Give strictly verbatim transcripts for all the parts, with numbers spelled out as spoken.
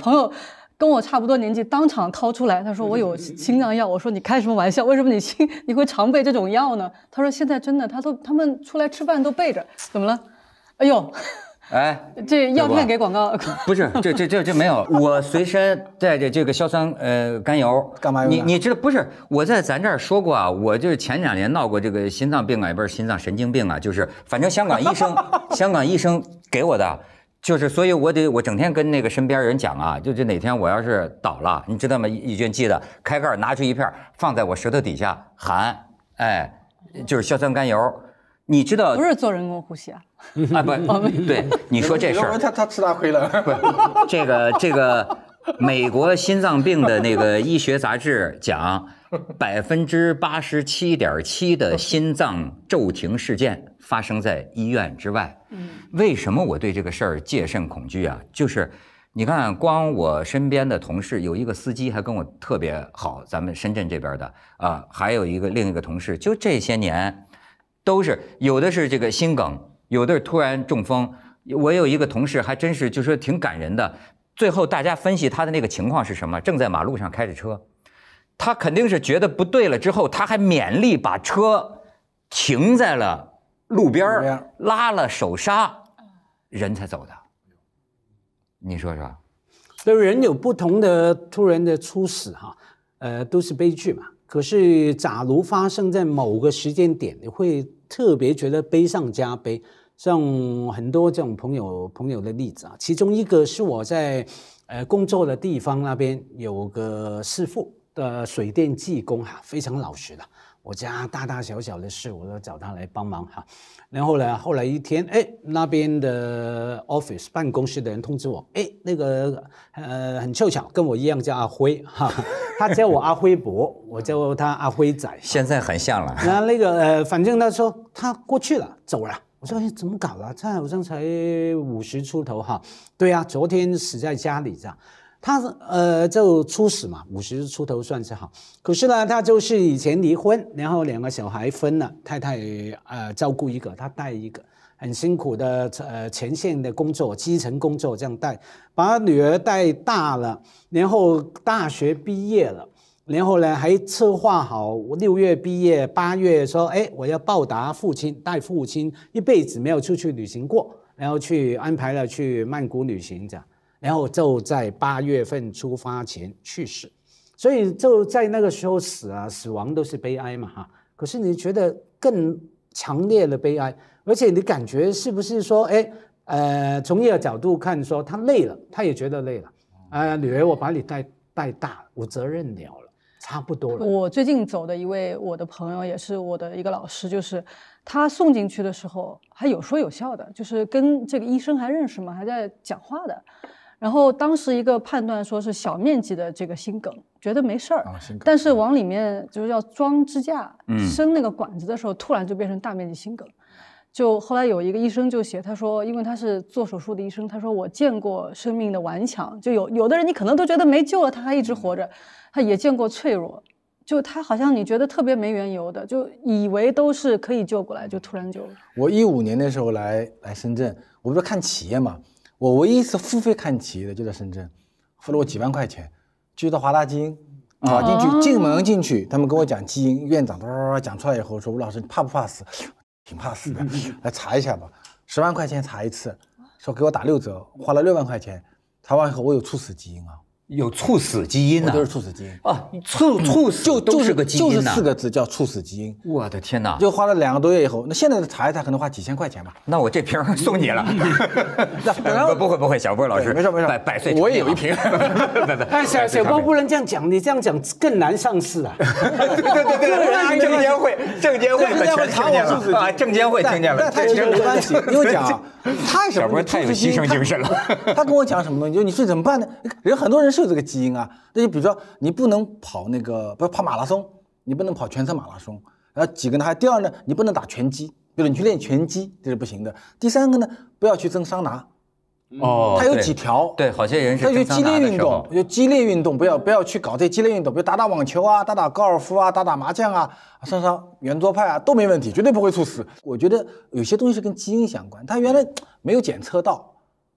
朋友跟我差不多年纪，当场掏出来，他说我有心脏药。我说你开什么玩笑？为什么你心你会常备这种药呢？他说现在真的，他都他们出来吃饭都备着。怎么了？哎呦！ 哎， 这药片给广告不是？这这这这没有，我随身带着这个硝酸呃甘油， 干嘛用？ 你你知道不是？我在咱这儿说过啊，我就是前两年闹过这个心脏病啊，也不是心脏神经病啊，就是反正香港医生香港医生给我的，就是所以我得我整天跟那个身边人讲啊，就这哪天我要是倒了，你知道吗？义军记得开盖拿出一片放在我舌头底下含，哎，就是硝酸甘油。你知道不是做人工呼吸啊？ 啊不，对，你说这事儿， 他他吃大亏了。 不，这个这个，美国心脏病的那个医学杂志讲，百分之八十七点七的心脏骤停事件发生在医院之外。嗯，为什么我对这个事儿戒慎恐惧啊？就是你看，光我身边的同事有一个司机还跟我特别好，咱们深圳这边的啊，还有一个另一个同事，就这些年。都是有的是这个心梗，有的是突然中风。我有一个同事还真是就说挺感人的，最后大家分析他的那个情况是什么？正在马路上开着车，他肯定是觉得不对了，之后他还勉力把车停在了路边，拉了手刹，人才走的。你说说， 所以人有不同的突然的猝死哈，呃，都是悲剧嘛。可是，假如发生在某个时间点，你会特别觉得悲上加悲。像很多这种朋友朋友的例子啊，其中一个是我在呃工作的地方那边有个师傅的水电技工哈，非常老实的。我家大大小小的事我都找他来帮忙哈。然后呢，后来一天，哎，那边的 office 办公室的人通知我，哎，那个呃很凑巧，跟我一样叫阿辉哈，他叫我阿辉伯，我叫他阿辉仔， 现在很像了。 那那个呃，反正他说他过去了，走了。我说哎，怎么搞了？他好像才五十出头哈。对啊，昨天死在家里这样。他呃就猝死嘛，五十出头算是好。可是呢，他就是以前离婚，然后两个小孩分了，太太呃照顾一个，他带一个，很辛苦的呃前线的工作，基层工作这样带，把女儿带大了，然后大学毕业了。然后呢，还策划好六月毕业，八月说，哎，我要报答父亲，带父亲一辈子没有出去旅行过，然后去安排了去曼谷旅行这样，然后就在八月份出发前去世，所以就在那个时候死啊，死亡都是悲哀嘛哈。可是你觉得更强烈的悲哀，而且你感觉是不是说，哎，呃，从一个角度看说他累了，他也觉得累了，呃，女儿我把你带带大，我责任了了。差不多了。 我最近走的一位我的朋友，也是我的一个老师，就是他送进去的时候还有说有笑的，就是跟这个医生还认识嘛，还在讲话的。然后当时一个判断说是小面积的这个心梗，觉得没事儿，但是往里面就是要装支架、伸那个管子的时候，突然就变成大面积心梗。就后来有一个医生就写，他说，因为他是做手术的医生，他说我见过生命的顽强，就有有的人你可能都觉得没救了，他还一直活着，他也见过脆弱，就他好像你觉得特别没缘由的，就以为都是可以救过来，就突然就。 我一五年的时候来来深圳，我不是看企业嘛，我唯一一次付费看企业的就在深圳，付了我几万块钱，去到华大基因。跑进去，进门进去，他们跟我讲基因，院长讲出来以后说，吴老师你怕不怕死？挺怕死的，来查一下吧，十万块钱查一次，说给我打六折，花了六万块钱，查完以后我有猝死基因啊， 有猝死基因呢、啊， 都是猝死基因啊，猝猝死就都是个基因、啊、 就是四个字叫猝死基因。 我的天哪！ 就花了两个多月以后，那现在查一查可能花几千块钱吧。 那我这瓶送你了。不不会不会，小波老师， 没事没事， 百百岁我也有一瓶。 但小小波不能这样讲，你这样讲更难上市啊。 对对对对，证监会证监会可全听见了啊，证监会听见了。 但他其实没关系，因为讲他小波太有牺牲精神了。 他跟我讲什么东西，就你是怎么办呢？人很多人是有这个基因啊。那就比如说，你不能跑那个，不是跑马拉松，你不能跑全程马拉松。然后几个呢？还第二呢，你不能打拳击，比如你去练拳击，这是不行的。第三个呢，不要去蒸桑拿。 哦， 它有几条？ 对，好些人是它就激烈运动，就激烈运动，不要不要去搞这激烈运动，比如打打网球啊，打打高尔夫啊，打打麻将啊，上上圆桌派啊，都没问题，绝对不会猝死。我觉得有些东西是跟基因相关，它原来没有检测到。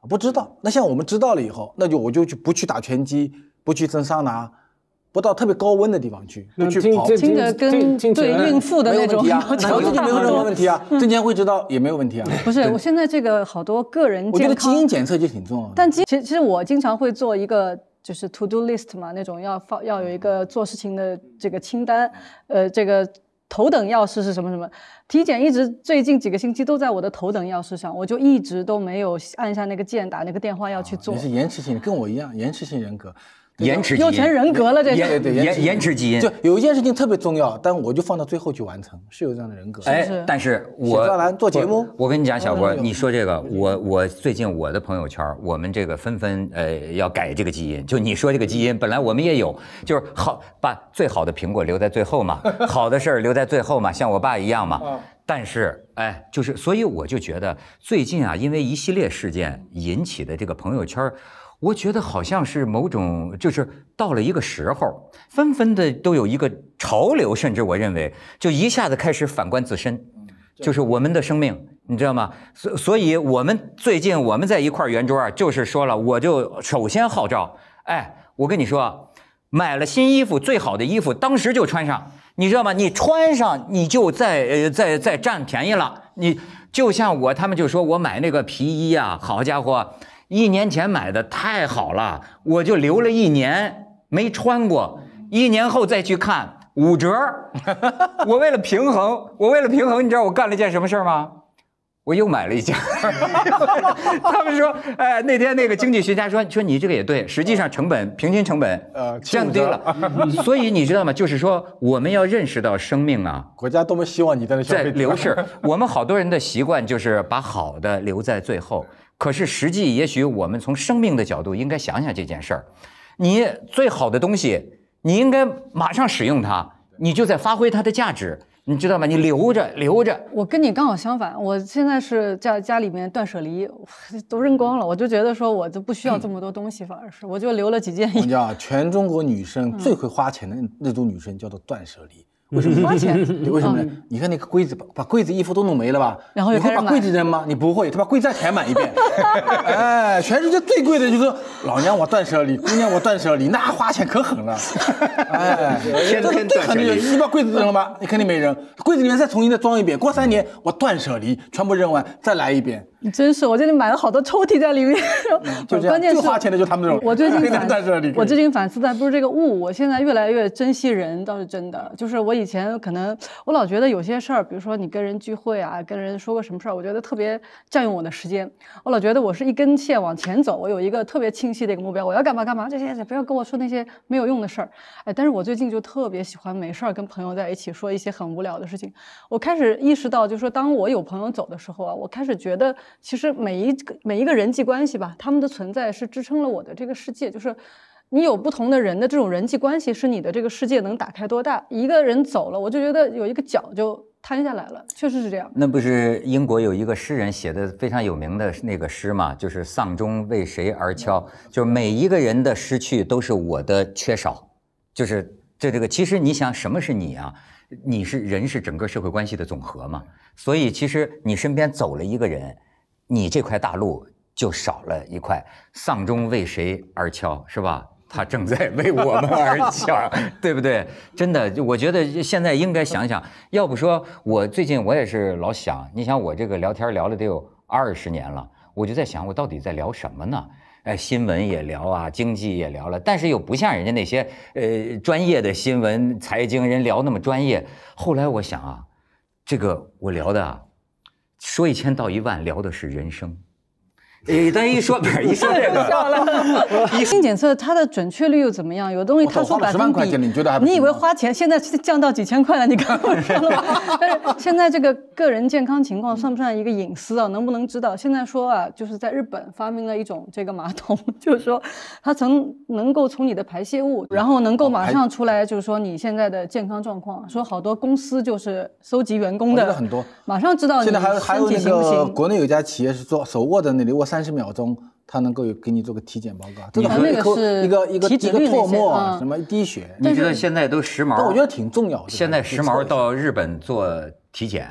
不知道。那像我们知道了以后，那就我就去不去打拳击，不去蒸桑拿，不到特别高温的地方去，不去跑。 听着跟对孕妇的那种要求就没有任何问题啊，增强会知道也没有问题啊。 不是，我现在这个好多个人健康， 我觉得基因检测就挺重要的。 但其实其实我经常会做一个。就是 to do list 嘛，那种要放要有一个做事情的这个清单，呃，这个头等要事是什么什么？体检一直最近几个星期都在我的头等要事上，我就一直都没有按下那个键打那个电话要去做。 你是延迟性，跟我一样，延迟性人格。 延迟基因又成人格了，这对对延延迟基因。 就有一件事情特别重要，但我就放到最后去完成，是有这样的人格。 哎，但是我写专栏做节目， 我跟你讲，小郭，你说这个，我我最近我的朋友圈，我们这个纷纷呃要改这个基因。就你说这个基因，本来我们也有，就是好把最好的苹果留在最后嘛，好的事儿留在最后嘛，像我爸一样嘛。但是，哎，就是，所以我就觉得最近啊，因为一系列事件引起的这个朋友圈。我觉得好像是某种，就是到了一个时候，纷纷的都有一个潮流，甚至我认为就一下子开始反观自身，就是我们的生命，你知道吗？所所以，我们最近我们在一块圆桌啊，就是说了，我就首先号召，哎，我跟你说，买了新衣服，最好的衣服，当时就穿上，你知道吗？你穿上你就在呃在在占便宜了，你就像我他们就说我买那个皮衣啊，好家伙。一年前买的太好了，我就留了一年没穿过，一年后再去看五折。我为了平衡，我为了平衡，你知道我干了件什么事吗？我又买了一件。他们说，哎，那天那个经济学家说，说你这个也对，实际上成本平均成本呃降低了。所以你知道吗？就是说我们要认识到生命啊， 国家多么希望你在那在流逝。我们好多人的习惯就是把好的留在最后。可是实际，也许我们从生命的角度应该想想这件事儿。你最好的东西，你应该马上使用它，你就在发挥它的价值，你知道吗？你留着留着。 我跟你刚好相反，我现在是在家里面断舍离，都扔光了，我就觉得说我就不需要这么多东西，反而是我就留了几件衣服。 我讲，全中国女生最会花钱的那种女生叫做断舍离。为什么花钱？ 为什么呢？你看那个柜子，把把柜子衣服都弄没了吧？ 然后你会把柜子扔吗？你不会，他把柜子再填满一遍。哎，全世界最贵的就是老娘我断舍离，姑娘我断舍离，那花钱可狠了。哎， 天天断舍离。 你把柜子扔了吗？你肯定没扔，柜子里面再重新再装一遍。过三年我断舍离，全部扔完，再来一遍。 你真是，我这里买了好多抽屉在里面。 就这样， 关键是最花钱的就他们这种。 我最近反，我最近反思的不是这个物，我现在越来越珍惜人，倒是真的。就是我以前可能我老觉得有些事儿，比如说你跟人聚会啊，跟人说个什么事儿，我觉得特别占用我的时间。我老觉得我是一根线往前走，我有一个特别清晰的一个目标，我要干嘛干嘛，这些不要跟我说那些没有用的事儿。哎，但是我最近就特别喜欢没事儿跟朋友在一起说一些很无聊的事情。我开始意识到，就是说当我有朋友走的时候啊，我开始觉得其实每一个每一个人际关系吧，他们的存在是支撑了我的这个世界。就是你有不同的人的这种人际关系，是你的这个世界能打开多大。一个人走了，我就觉得有一个角就摊下来了，确实是这样。 那不是英国有一个诗人写的非常有名的那个诗嘛，就是丧钟为谁而敲，就是每一个人的失去都是我的缺少，就是这这个。其实你想，什么是你啊？你是人，是整个社会关系的总和嘛。所以其实你身边走了一个人，你这块大陆就少了一块。丧钟为谁而敲，是吧？他正在为我们而敲，对不对？真的，我觉得现在应该想想，要不说我最近我也是老想，你想我这个聊天聊了得有二十年了，我就在想，我到底在聊什么呢？哎，新闻也聊啊，经济也聊了，但是又不像人家那些呃专业的新闻、财经人聊那么专业。后来我想啊，这个我聊的啊，说一千道一万，聊的是人生。诶，但一说一说这个， 基因检测它的准确率又怎么样？有的东西他说百分比， 你觉得还不？ 你以为花钱，现在降到几千块了？你刚刚说了吧？但是现在这个个人健康情况算不算一个隐私啊？能不能知道？现在说啊，就是在日本发明了一种这个马桶，就是说它曾能够从你的排泄物，然后能够马上出来，就是说你现在的健康状况。说好多公司就是搜集员工的， 很多， 马上知道你现在还有还有那行不行个国内有一家企业是做手握的那里握三十秒钟，它能够有给你做个体检报告。这个那个是一个一个一个唾沫、 嗯、 什么滴血， 你知道现在都时髦， 但我觉得挺重要的。 现在时髦到日本做体检，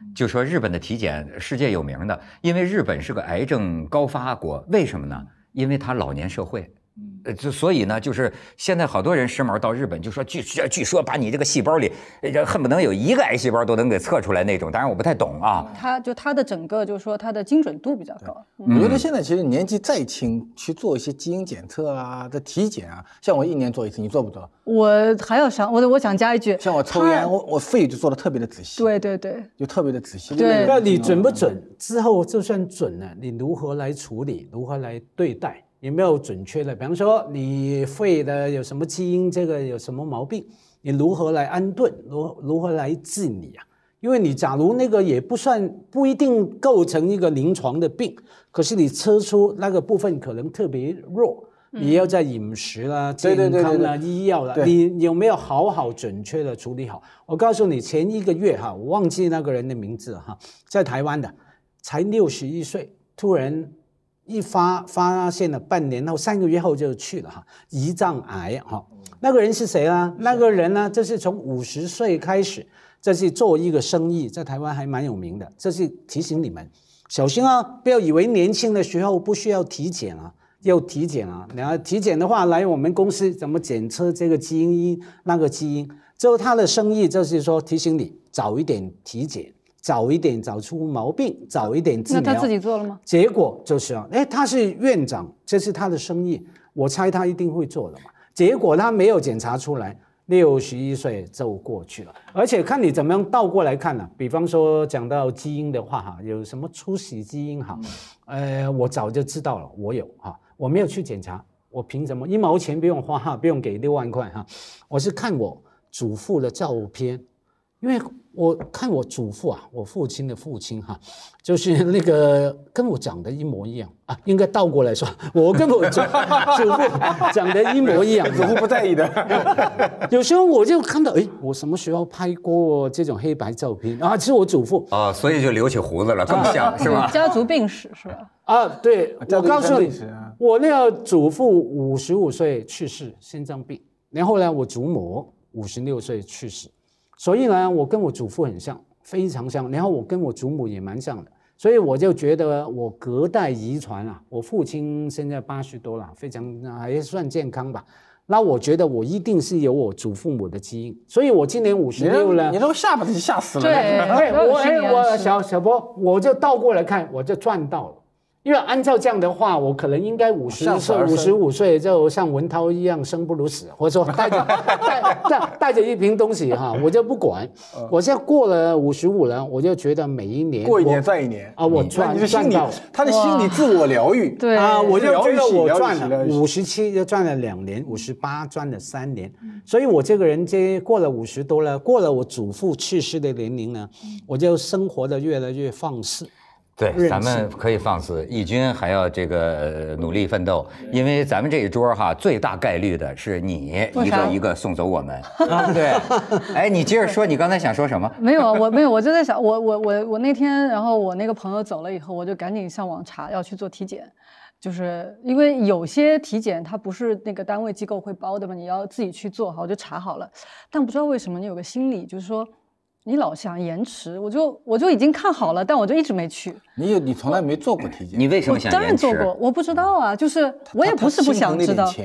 就说日本的体检世界有名的，因为日本是个癌症高发国，为什么呢？因为它老年社会。呃，就所以呢，就是现在好多人时髦到日本，就说据据说把你这个细胞里，恨不能有一个癌细胞都能给测出来那种。当然我不太懂啊。 它就它的整个就是说它的精准度比较高。 我觉得现在其实年纪再轻去做一些基因检测啊、的体检啊，像我一年做一次，你做不做？ 我还要想，我我想加一句， 像我抽烟，我我肺就做的特别的仔细。 对对对， 就特别的仔细。 对， 那你准不准？之后就算准了，你如何来处理？如何来对待？有没有准确的？比方说你肺的有什么基因，这个有什么毛病，你如何来安顿，如如何来治理啊？因为你假如那个也不算不一定构成一个临床的病，可是你测出那个部分可能特别弱，你要在饮食啦、健康啦、医药啦，你有没有好好准确的处理好？我告诉你，前一个月哈，我忘记那个人的名字哈，在台湾的，才六十一岁，突然。一发发现了半年后，三个月后就去了哈，胰脏癌哈。那个人是谁呢？那个人呢，这是从五十岁开始，这是做一个生意，在台湾还蛮有名的。这是提醒你们小心啊，不要以为年轻的时候不需要体检啊，要体检啊。然后体检的话，来我们公司怎么检测这个基因那个基因？之后他的生意就是说提醒你早一点体检。早一点找出毛病，早一点治疗。 那他自己做了吗？ 结果就是啊，哎，他是院长，这是他的生意，我猜他一定会做的嘛。结果他没有检查出来，六十一岁就过去了。而且看你怎么样倒过来看呢、啊？比方说讲到基因的话哈，有什么出血基因哈，呃，我早就知道了，我有哈，我没有去检查，我凭什么一毛钱不用花哈，不用给六万块哈？我是看我祖父的照片，因为。我看我祖父啊，我父亲的父亲哈、啊，就是那个跟我长得一模一样啊，应该倒过来说，我跟我祖祖父长得一模一样， 祖父不在意的。 有时候我就看到，哎，我什么时候拍过这种黑白照片啊？是我祖父哦，所以就留起胡子了，更像、啊、是吧？ 家族病史是吧？ 啊，对，我告诉你，我那个祖父五十五岁去世，心脏病，然后呢，我祖母五十六岁去世。所以呢，我跟我祖父很像，非常像，然后我跟我祖母也蛮像的，所以我就觉得我隔代遗传啊，我父亲现在八十多了，非常还算健康吧。那我觉得我一定是有我祖父母的基因，所以我今年五十六了。 你都吓把自己吓死了。 对， 哎，我哎我小小波，我就倒过来看，我就赚到了。因为按照这样的话，我可能应该五十岁、五十五岁就像文涛一样生不如死，或者说带着带带带着一瓶东西哈，我就不管。我现在过了五十五了，我就觉得每一年过一年赚一年啊，我赚赚到他的心理自我疗愈。 对啊，我就觉得我赚了五十七，就赚了两年，五十八赚了三年，所以我这个人这过了五十多了，过了我祖父去世的年龄呢，我就生活的越来越放肆。 对，咱们可以放肆，义军还要这个努力奋斗，因为咱们这一桌哈，最大概率的是你一个一个送走我们。对，哎，你接着说，你刚才想说什么？ 没有，我没有，我就在想，我我我我那天，然后我那个朋友走了以后，我就赶紧上网查要去做体检，就是因为有些体检它不是那个单位机构会包的嘛，你要自己去做好，我就查好了，但不知道为什么你有个心理，就是说。你老想延迟，我就我就已经看好了，但我就一直没去。 你有你从来没做过体检？ 你为什么想延迟？ 当然做过，我不知道啊，就是我也不是不想知道。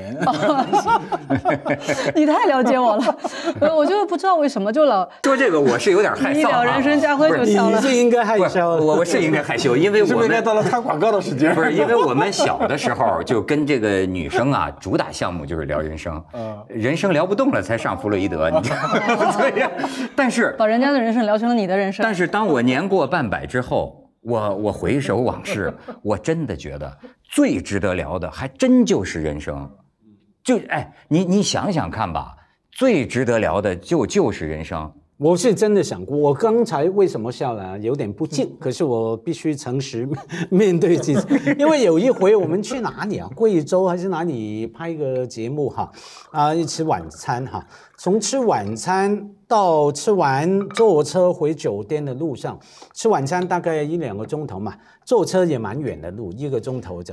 你太了解我了，我就不知道为什么就老说这个，我是有点害臊。 一聊人生家徽就笑了。 你是应该害羞， 我我是应该害羞，因为我们应该到了看广告的时间。 不是，因为我们小的时候就跟这个女生啊，主打项目就是聊人生，人生聊不动了才上弗洛伊德，你知道吗？对呀，但是把人家的人生聊成了你的人生。 但是当我年过半百之后，我我回首往事，我真的觉得最值得聊的还真就是人生。就哎，你你想想看吧，最值得聊的就就是人生。 我是真的想过，我刚才为什么笑了？有点不敬，可是我必须诚实面对自己。因为有一回我们去哪里啊？贵州还是哪里拍一个节目哈？啊，一吃晚餐哈。从吃晚餐到吃完坐车回酒店的路上，吃晚餐大概一两个钟头嘛，坐车也蛮远的路，一个钟头这样。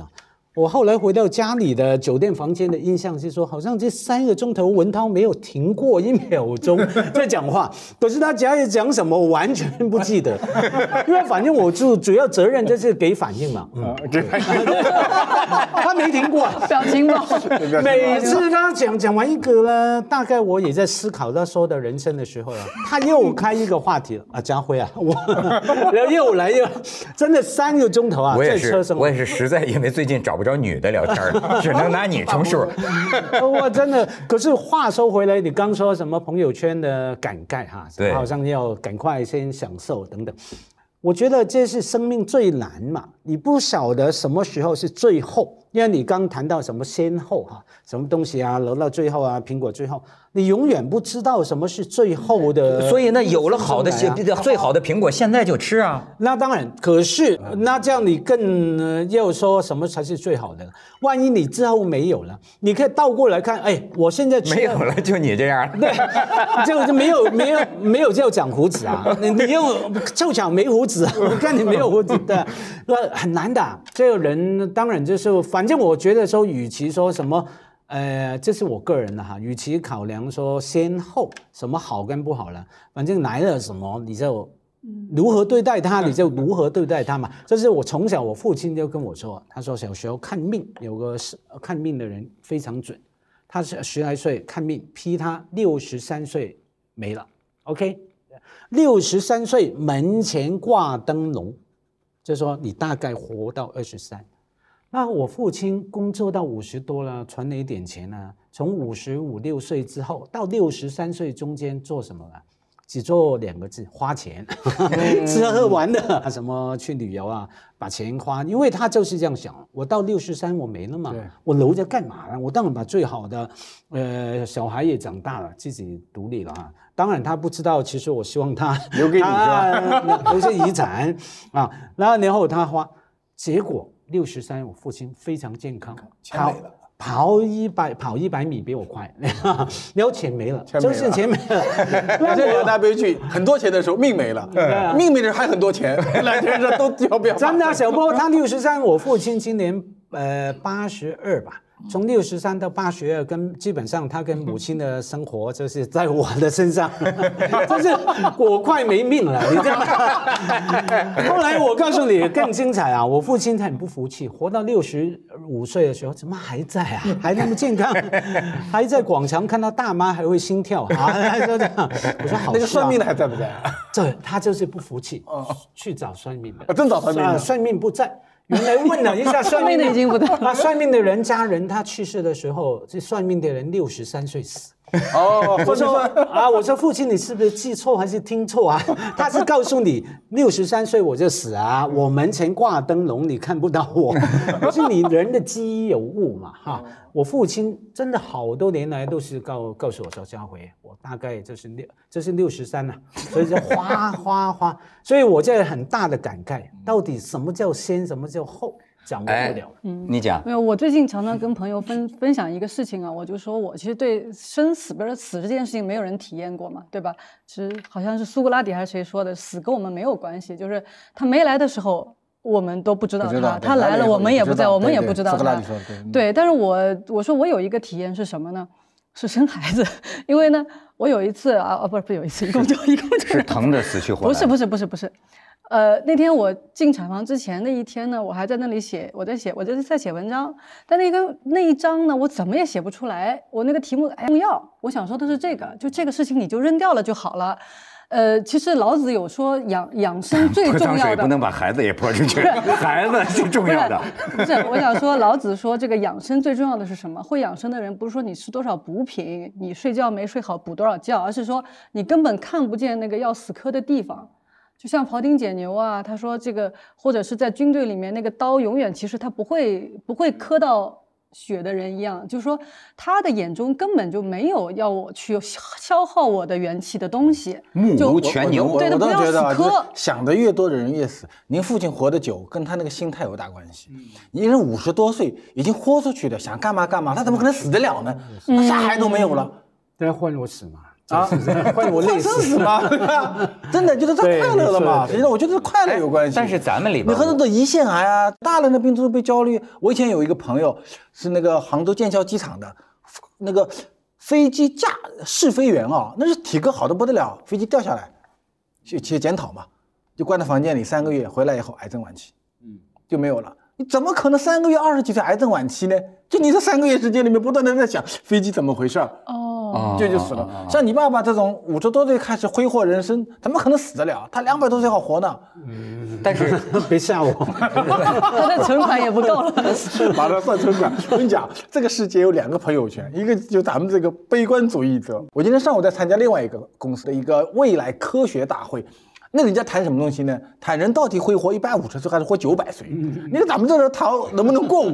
我后来回到家里的酒店房间的印象是说，好像这三个钟头文涛没有停过一秒钟在讲话，可是他讲讲什么我完全不记得，因为反正我就主要责任就是给反应嘛，嗯，他没停过， 表情包， 每次他讲讲完一个呢，大概我也在思考他说的人生的时候了，他又开一个话题了啊，家辉啊，我然后又来又真的三个钟头啊， 我也是， 在车上， 我也是实在因为最近找不着女的聊天了，只能拿你充数。 我真的，可是话说回来，你刚说什么朋友圈的感慨哈， 对， 好像要赶快先享受等等。我觉得这是生命最难嘛，你不晓得什么时候是最后，因为你刚谈到什么先后哈，什么东西啊，留到最后啊，苹果最后，你永远不知道什么是最后的。 所以那有了好的最好的苹果，现在就吃啊。 那当然，可是那这样你更、呃、要说什么才是最好的？万一你之后没有了，你可以倒过来看，哎，我现在吃没有了，就你这样， 对，就就没有没有没有就长胡子啊，你你又凑巧没胡子，我看你没有胡子的，很难的。这个人当然就是，反正我觉得说，与其说什么。呃，这是我个人的哈，与其考量说先后什么好跟不好了，反正来了什么你就如何对待他，你就如何对待他嘛。这是我从小我父亲就跟我说，他说小时候看命有个看命的人非常准，他是十来岁看命批他六十三岁没了 ，OK， 六十三岁门前挂灯笼，就说你大概活到二十三。那我父亲工作到五十多了，存了一点钱呢。从五十五六岁之后到六十三岁中间做什么了？只做两个字：花钱，吃喝玩乐，什么去旅游啊，把钱花。因为他就是这样想，我到六十三我没了嘛，我留着干嘛呢？我当然把最好的，呃，小孩也长大了，自己独立了啊。当然他不知道，其实我希望他留给你是吧？ 留些遗产啊。然后然后他花，结果。六十三，我父亲非常健康，跑跑一百跑一百米比我快，然后钱没了，就是钱没了， 那这两大悲剧，很多钱的时候命没了，命没了还很多钱，两个人都要不要？ 真的，小波他六十三，我父亲今年呃八十二吧。从六十三到八十二，跟基本上他跟母亲的生活就是在我的身上，就是我快没命了，你知道吗？后来我告诉你更精彩啊！我父亲他很不服气，活到六十五岁的时候，怎么还在啊？还那么健康，还在广场看到大妈还会心跳啊！还说这样，我说好， 那个算命的还在不在啊？ 对，他就是不服气，去找算命的， 真找算命的， 算命不在。原来问了一下算命的已经不在啊，算命的人家人他去世的时候，这算命的人六十三岁死。 哦， 我说啊，我说父亲，你是不是记错还是听错啊？他是告诉你六十三岁我就死啊，我门前挂灯笼，你看不到我。可是你人的记忆有误嘛，哈。我父亲真的好多年来都是告告诉我说，家辉，我大概就是六，这是六十三了，所以就花花花。所以我这很大的感慨，到底什么叫先，什么叫后？掌握不了， 嗯，你讲。 没有，我最近常常跟朋友分分享一个事情啊，我就说我其实对生死，不是死这件事情，没有人体验过嘛，对吧？其实好像是苏格拉底还是谁说的，死跟我们没有关系，就是他没来的时候，我们都不知道他，他来了，我们也不在，我们也不知道他。对，但是我我说我有一个体验是什么呢？是生孩子，因为呢，我有一次啊，哦，不是不是有一次，一共就一共就是疼的死去活来。 不是不是不是不是。呃，那天我进产房之前的一天呢，我还在那里写，我在写，我就是在写文章，但那个那一章呢，我怎么也写不出来。我那个题目哎用药，我想说的是这个，就这个事情你就扔掉了就好了。呃，其实老子有说养养生最重要的， 不能把孩子也泼出去，孩子最重要的。 不是，我想说，老子说这个养生最重要的是什么？会养生的人不是说你吃多少补品，你睡觉没睡好补多少觉，而是说你根本看不见那个要死磕的地方。就像庖丁解牛啊，他说这个，或者是在军队里面那个刀永远其实他不会不会磕到血的人一样，就是说他的眼中根本就没有要我去消耗我的元气的东西， 目无全牛。 对的，不要死磕。想的越多的人越死。您父亲活得久，跟他那个心态有大关系。一人五十多岁已经豁出去的，想干嘛干嘛，他怎么可能死得了呢？啥孩都没有了， 对，换我死嘛。 啊，关键我累死吗？真的就是他快乐了嘛？实际上我觉得是快乐有关系。 但是咱们里边， 你很多的胰腺癌啊，大人的病都是被焦虑。我以前有一个朋友是那个杭州建校机场的，那个飞机驾试飞员啊，那是体格好的不得了，飞机掉下来，去去检讨嘛，就关在房间里三个月，回来以后癌症晚期，嗯，就没有了。你怎么可能三个月二十几岁癌症晚期呢？就你这三个月时间里面不断的在想飞机怎么回事儿， 哦， 这就死了。像你爸爸这种五十多岁开始挥霍人生，怎么可能死得了？他两百多岁好活呢。 嗯，但是别吓我， 他的存款也不够了。 马上算存款。我跟你讲，这个世界有两个朋友圈，一个就咱们这个悲观主义者。我今天上午在参加另外一个公司的一个未来科学大会。那人家谈什么东西呢？谈人到底会活一百五十岁还是活九百岁？你看咱们这人谈能不能过